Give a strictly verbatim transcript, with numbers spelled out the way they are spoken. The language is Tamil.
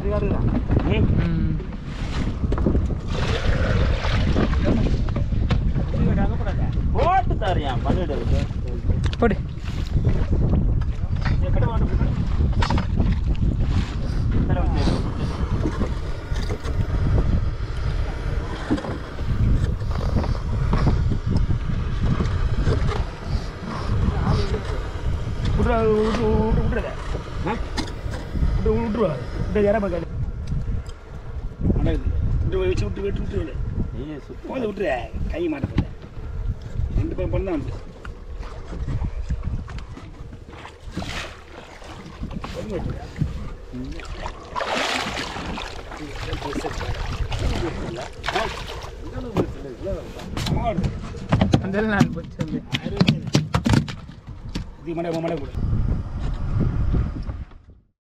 போட்டு தாரியா பண்ணிடு போடு விட்டுறத விட்டுருவா விட்டு இறப்ப காலு விட்டு வச்சு விட்டு விட்டு விட்டு போது விட்டுற கை மாட்ட போல ரெண்டு பேரும் பண்ணா அதெல்லாம் நான் போச்சு இது மடை மடை கூட